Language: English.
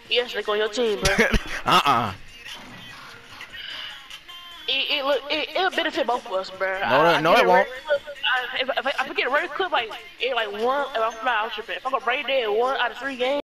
Yes, like on your team, bro. It'll benefit both of us, bro. I No, get it a rare won't. clip. If I get a rare clip, like one, if I'm not out tripping. If I'm gonna rate there 1 out of 3 games.